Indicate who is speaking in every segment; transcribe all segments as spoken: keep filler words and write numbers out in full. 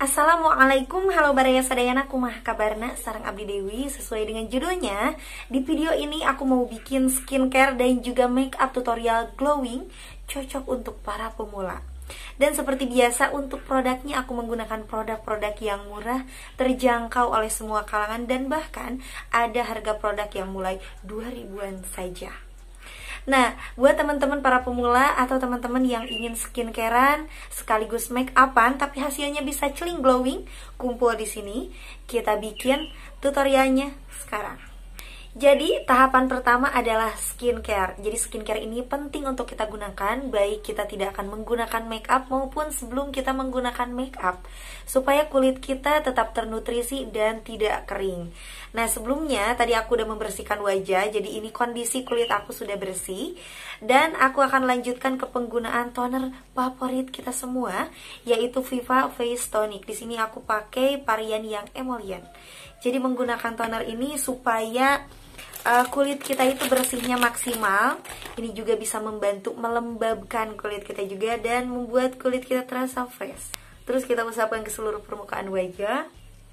Speaker 1: Assalamualaikum, halo baraya sadayana, kumaha kabarna, sareng abdi Dewi. Sesuai dengan judulnya, di video ini aku mau bikin skincare dan juga make up tutorial glowing cocok untuk para pemula. Dan seperti biasa untuk produknya aku menggunakan produk-produk yang murah, terjangkau oleh semua kalangan, dan bahkan ada harga produk yang mulai dua ribuan saja. Nah, buat teman-teman para pemula atau teman-teman yang ingin skincarean sekaligus make upan tapi hasilnya bisa celing glowing, kumpul di sini. Kita bikin tutorialnya sekarang. Jadi, tahapan pertama adalah skincare. Jadi, skincare ini penting untuk kita gunakan, baik kita tidak akan menggunakan make up maupun sebelum kita menggunakan make up, supaya kulit kita tetap ternutrisi dan tidak kering. Nah, sebelumnya tadi aku udah membersihkan wajah, jadi ini kondisi kulit aku sudah bersih. Dan aku akan lanjutkan ke penggunaan toner favorit kita semua, yaitu Viva Face Tonic. Di sini aku pakai varian yang emollient. Jadi menggunakan toner ini supaya uh, kulit kita itu bersihnya maksimal. Ini juga bisa membantu melembabkan kulit kita juga dan membuat kulit kita terasa fresh. Terus kita usapkan ke seluruh permukaan wajah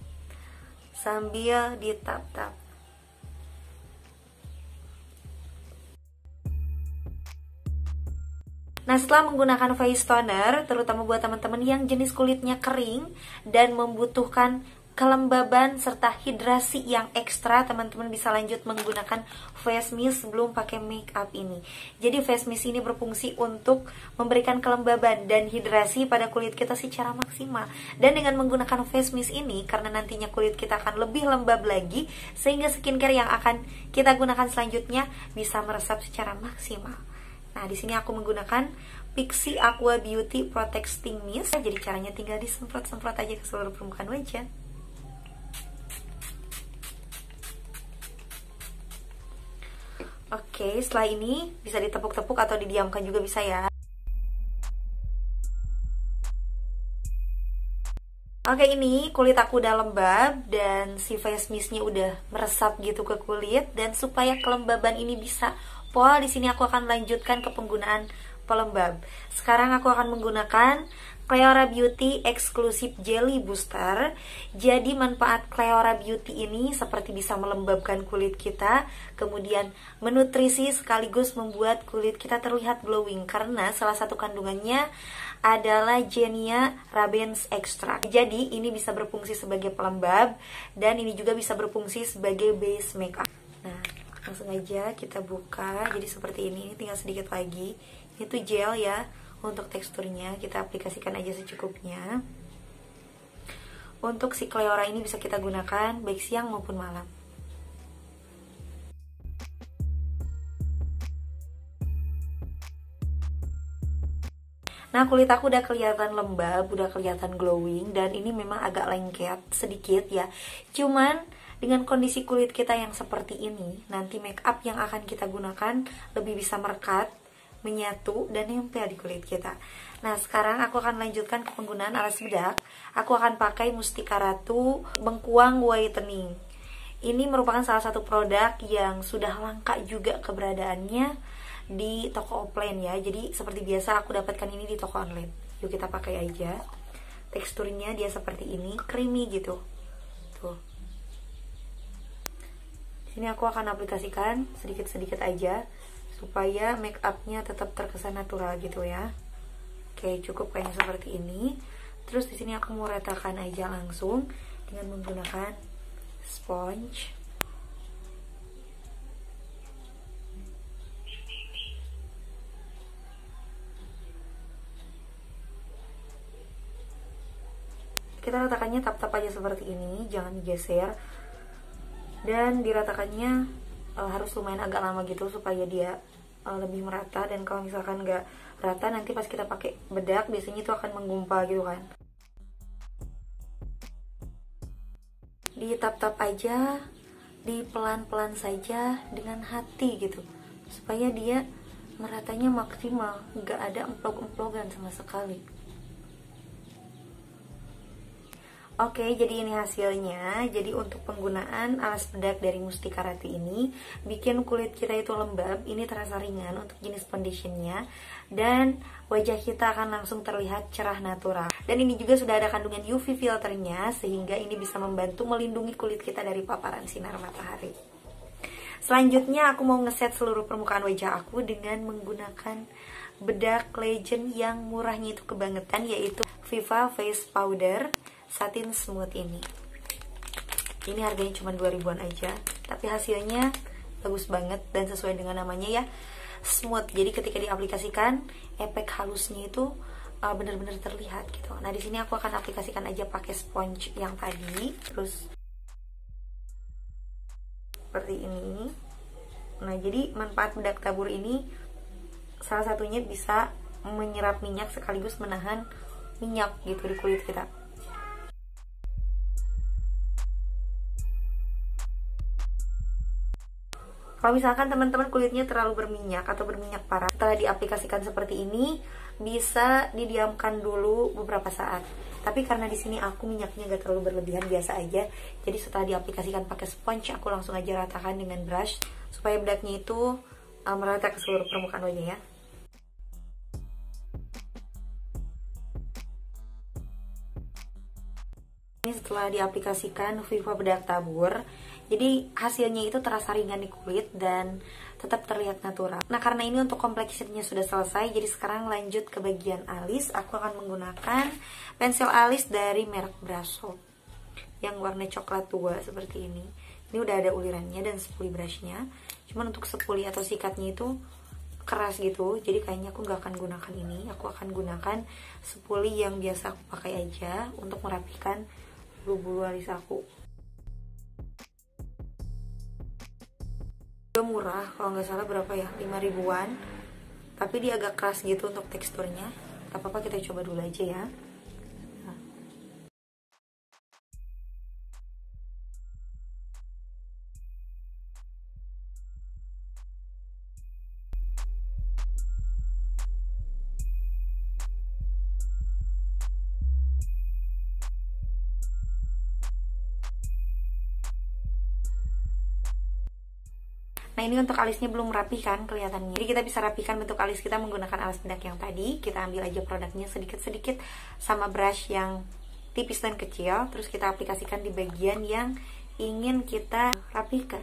Speaker 1: sambil ditap-tap. Nah, setelah menggunakan face toner, terutama buat teman-teman yang jenis kulitnya kering dan membutuhkan kelembaban serta hidrasi yang ekstra, teman-teman bisa lanjut menggunakan face mist sebelum pakai make up ini. Jadi face mist ini berfungsi untuk memberikan kelembaban dan hidrasi pada kulit kita secara maksimal. Dan dengan menggunakan face mist ini, karena nantinya kulit kita akan lebih lembab lagi, sehingga skincare yang akan kita gunakan selanjutnya bisa meresap secara maksimal. Nah, di sini aku menggunakan Pixi Aqua Beauty Protecting Mist. Jadi caranya tinggal disemprot-semprot aja ke seluruh permukaan wajah. Oke, setelah ini bisa ditepuk-tepuk atau didiamkan juga bisa ya. Oke, ini kulit aku udah lembab dan si face mistnya udah meresap gitu ke kulit. Dan supaya kelembaban ini bisa pol, di sini aku akan lanjutkan ke penggunaan pelembab. Sekarang aku akan menggunakan Cleora Beauty Exclusive Jelly Booster. Jadi manfaat Cleora Beauty ini seperti bisa melembabkan kulit kita, kemudian menutrisi sekaligus membuat kulit kita terlihat glowing, karena salah satu kandungannya adalah Genia Rabens Extract. Jadi ini bisa berfungsi sebagai pelembab dan ini juga bisa berfungsi sebagai base makeup. Nah, langsung aja kita buka. Jadi seperti ini, tinggal sedikit lagi. Itu gel ya. Untuk teksturnya kita aplikasikan aja secukupnya. Untuk si Cleora ini bisa kita gunakan baik siang maupun malam. Nah, kulit aku udah kelihatan lembab, udah kelihatan glowing, dan ini memang agak lengket sedikit ya. Cuman dengan kondisi kulit kita yang seperti ini, nanti make up yang akan kita gunakan lebih bisa merekat, menyatu, dan nempel di kulit kita. Nah, sekarang aku akan lanjutkan ke penggunaan alas bedak. Aku akan pakai Mustika Ratu Bengkuang Whitening. Ini merupakan salah satu produk yang sudah langka juga keberadaannya di toko offline ya. Jadi seperti biasa aku dapatkan ini di toko online. Yuk kita pakai aja. Teksturnya dia seperti ini, creamy gitu. Tuh. Di sini aku akan aplikasikan sedikit-sedikit aja supaya make upnya tetap terkesan natural gitu ya. Oke, cukup kayak seperti ini. Terus di sini aku mau ratakan aja langsung dengan menggunakan sponge. Kita ratakannya tap-tap aja seperti ini, jangan digeser. Dan diratakannya uh, harus lumayan agak lama gitu supaya dia uh, lebih merata. Dan kalau misalkan nggak rata, nanti pas kita pakai bedak biasanya itu akan menggumpal gitu kan. Di tap-tap aja, di pelan-pelan saja dengan hati gitu, supaya dia meratanya maksimal, nggak ada emplok-emplokan sama sekali. Oke, jadi ini hasilnya. Jadi untuk penggunaan alas bedak dari Mustika Ratu ini bikin kulit kita itu lembab. Ini terasa ringan untuk jenis foundationnya, dan wajah kita akan langsung terlihat cerah natural. Dan ini juga sudah ada kandungan U V filternya, sehingga ini bisa membantu melindungi kulit kita dari paparan sinar matahari. Selanjutnya aku mau ngeset seluruh permukaan wajah aku dengan menggunakan bedak Legend yang murahnya itu kebangetan, yaitu Viva Face Powder Satin Smooth ini. Ini harganya cuma dua ribuan aja, tapi hasilnya bagus banget dan sesuai dengan namanya ya, smooth. Jadi ketika diaplikasikan, efek halusnya itu uh, benar-benar terlihat gitu. Nah, di sini aku akan aplikasikan aja pakai sponge yang tadi, terus seperti ini. Nah, jadi manfaat bedak tabur ini salah satunya bisa menyerap minyak sekaligus menahan minyak gitu di kulit kita. Kalau misalkan teman-teman kulitnya terlalu berminyak atau berminyak parah, setelah diaplikasikan seperti ini bisa didiamkan dulu beberapa saat. Tapi karena di sini aku minyaknya gak terlalu berlebihan, biasa aja, jadi setelah diaplikasikan pakai sponge, aku langsung aja ratakan dengan brush supaya bedaknya itu uh, merata ke seluruh permukaan wajah ya. Ini setelah diaplikasikan Viva bedak tabur, jadi hasilnya itu terasa ringan di kulit dan tetap terlihat natural. Nah, karena ini untuk complexion-nya sudah selesai, jadi sekarang lanjut ke bagian alis. Aku akan menggunakan pensil alis dari merek Brasso yang warna coklat tua seperti ini. Ini udah ada ulirannya dan spoolie brush-nya. Cuman untuk spoolie atau sikatnya itu keras gitu, jadi kayaknya aku gak akan gunakan ini. Aku akan gunakan spoolie yang biasa aku pakai aja untuk merapikan bulu-bulu alis aku. Murah, kalau nggak salah berapa ya, lima ribuan, tapi dia agak keras gitu untuk teksturnya. Gak apa-apa, kita coba dulu aja ya. Nah. Nah, ini untuk alisnya belum rapi kan kelihatannya. Jadi kita bisa rapikan bentuk alis kita menggunakan alas bedak yang tadi. Kita ambil aja produknya sedikit-sedikit sama brush yang tipis dan kecil. Terus kita aplikasikan di bagian yang ingin kita rapikan.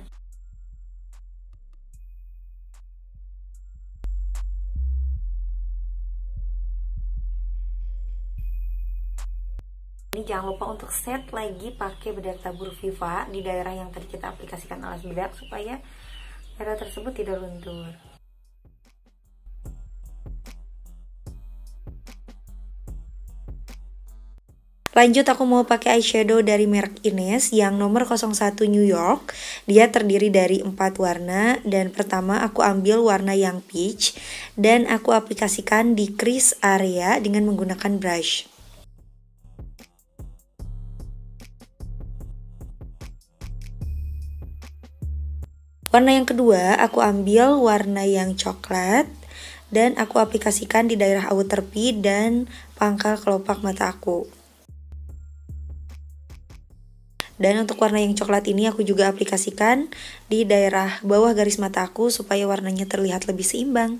Speaker 1: Ini jangan lupa untuk set lagi pakai bedak tabur Viva di daerah yang tadi kita aplikasikan alas bedak supaya daerah tersebut tidak luntur. Lanjut, aku mau pakai eyeshadow dari merek Ines yang nomor nol satu New York. Dia terdiri dari empat warna, dan pertama aku ambil warna yang peach dan aku aplikasikan di crease area dengan menggunakan brush. Warna yang kedua, aku ambil warna yang coklat dan aku aplikasikan di daerah outer P dan pangkal kelopak mata aku. Dan untuk warna yang coklat ini aku juga aplikasikan di daerah bawah garis mata aku supaya warnanya terlihat lebih seimbang.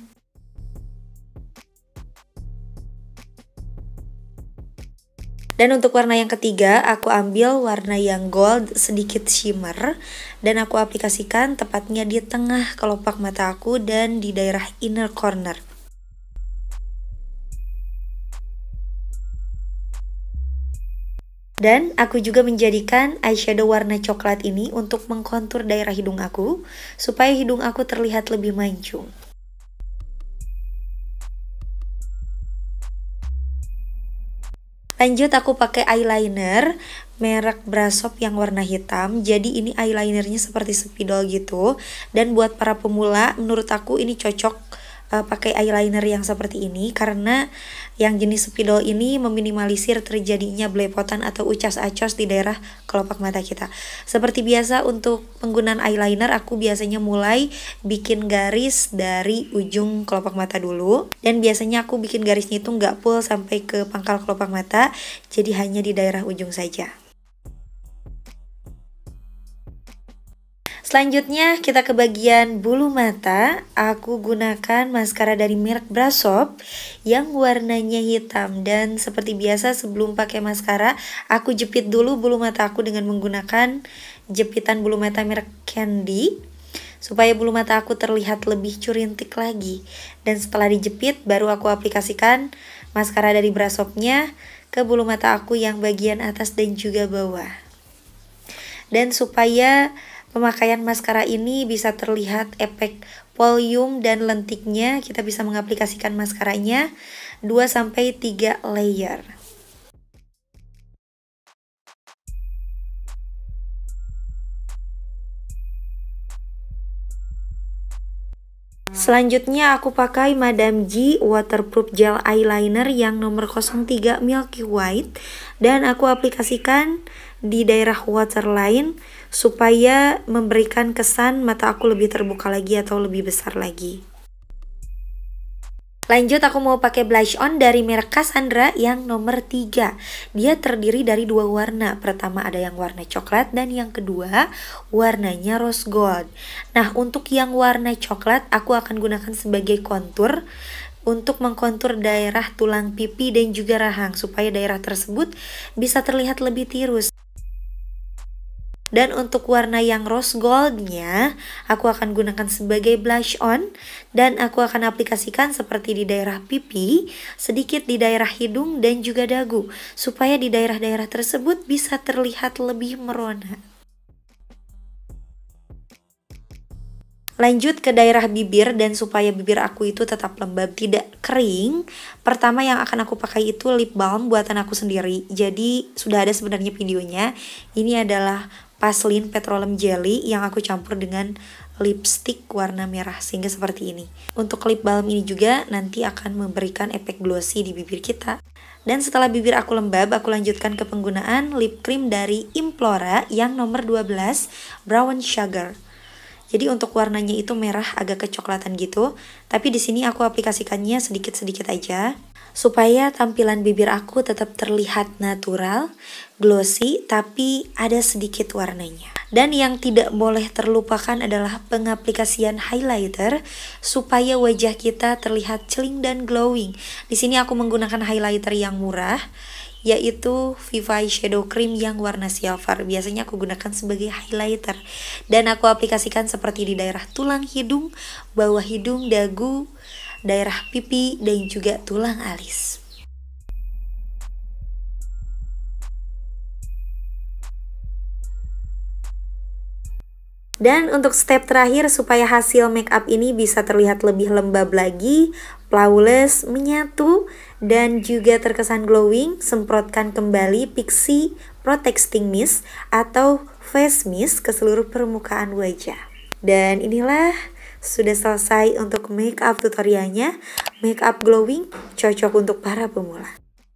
Speaker 1: Dan untuk warna yang ketiga, aku ambil warna yang gold sedikit shimmer dan aku aplikasikan tepatnya di tengah kelopak mata aku dan di daerah inner corner. Dan aku juga menjadikan eyeshadow warna coklat ini untuk mengkontur daerah hidung aku supaya hidung aku terlihat lebih mancung. Lanjut, aku pakai eyeliner merek Brasso yang warna hitam. Jadi ini eyelinernya seperti spidol gitu. Dan buat para pemula, menurut aku ini cocok uh, pakai eyeliner yang seperti ini karena yang jenis spidol ini meminimalisir terjadinya belepotan atau ucas-acos di daerah kelopak mata kita. Seperti biasa untuk penggunaan eyeliner, aku biasanya mulai bikin garis dari ujung kelopak mata dulu. Dan biasanya aku bikin garisnya itu nggak full sampai ke pangkal kelopak mata, jadi hanya di daerah ujung saja. Selanjutnya kita ke bagian bulu mata. Aku gunakan maskara dari merek Brashop yang warnanya hitam. Dan seperti biasa sebelum pakai maskara, aku jepit dulu bulu mata aku dengan menggunakan jepitan bulu mata merek Candy, supaya bulu mata aku terlihat lebih curintik lagi. Dan setelah dijepit, baru aku aplikasikan maskara dari Brashopnya ke bulu mata aku yang bagian atas dan juga bawah. Dan supaya pemakaian maskara ini bisa terlihat efek volume dan lentiknya, kita bisa mengaplikasikan maskaranya dua sampai tiga layer. Selanjutnya aku pakai Madame G Waterproof Gel Eyeliner yang nomor nol tiga Milky White, dan aku aplikasikan di daerah waterline supaya memberikan kesan mata aku lebih terbuka lagi atau lebih besar lagi. Lanjut aku mau pakai blush on dari merek Cassandra yang nomor tiga. Dia terdiri dari dua warna. Pertama ada yang warna coklat dan yang kedua warnanya rose gold. Nah, untuk yang warna coklat aku akan gunakan sebagai kontur untuk mengkontur daerah tulang pipi dan juga rahang supaya daerah tersebut bisa terlihat lebih tirus. Dan untuk warna yang rose goldnya aku akan gunakan sebagai blush on, dan aku akan aplikasikan seperti di daerah pipi, sedikit di daerah hidung dan juga dagu, supaya di daerah-daerah tersebut bisa terlihat lebih merona. Lanjut ke daerah bibir, dan supaya bibir aku itu tetap lembab tidak kering, pertama yang akan aku pakai itu lip balm buatan aku sendiri. Jadi sudah ada sebenarnya videonya. Ini adalah Vaseline Petroleum Jelly yang aku campur dengan lipstick warna merah sehingga seperti ini. Untuk lip balm ini juga nanti akan memberikan efek glossy di bibir kita. Dan setelah bibir aku lembab, aku lanjutkan ke penggunaan lip cream dari Implora yang nomor dua belas Brown Sugar. Jadi untuk warnanya itu merah agak kecoklatan gitu, tapi di sini aku aplikasikannya sedikit-sedikit aja supaya tampilan bibir aku tetap terlihat natural, glossy, tapi ada sedikit warnanya. Dan yang tidak boleh terlupakan adalah pengaplikasian highlighter supaya wajah kita terlihat celing dan glowing. Di sini aku menggunakan highlighter yang murah, yaitu Vivai Shadow Cream yang warna silver. Biasanya aku gunakan sebagai highlighter, dan aku aplikasikan seperti di daerah tulang hidung, bawah hidung, dagu, daerah pipi, dan juga tulang alis. Dan untuk step terakhir supaya hasil make up ini bisa terlihat lebih lembab lagi, flawless, menyatu, dan juga terkesan glowing, semprotkan kembali Pixi Protecting Mist atau Face Mist ke seluruh permukaan wajah. Dan inilah sudah selesai untuk make up tutorialnya. Make up glowing cocok untuk para pemula.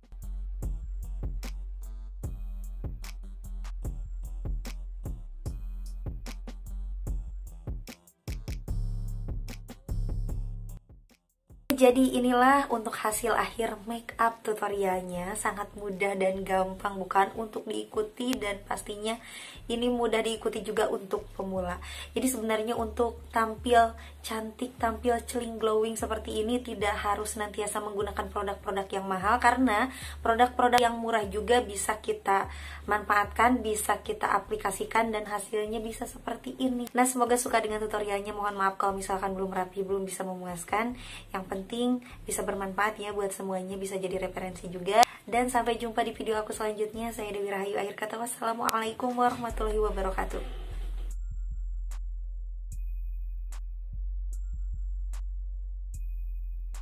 Speaker 1: Jadi inilah untuk hasil akhir make up tutorialnya. Sangat mudah dan gampang bukan untuk diikuti, dan pastinya ini mudah diikuti juga untuk pemula. Jadi sebenarnya untuk tampil cantik, tampil celing glowing seperti ini tidak harus nantiasa menggunakan produk-produk yang mahal, karena produk-produk yang murah juga bisa kita manfaatkan, bisa kita aplikasikan, dan hasilnya bisa seperti ini. Nah, semoga suka dengan tutorialnya. Mohon maaf kalau misalkan belum rapi, belum bisa memuaskan. Yang penting bisa bermanfaat ya buat semuanya, bisa jadi referensi juga. Dan sampai jumpa di video aku selanjutnya. Saya Dewi Rahayu, akhir kata wassalamualaikum warahmatullahi wabarakatuh.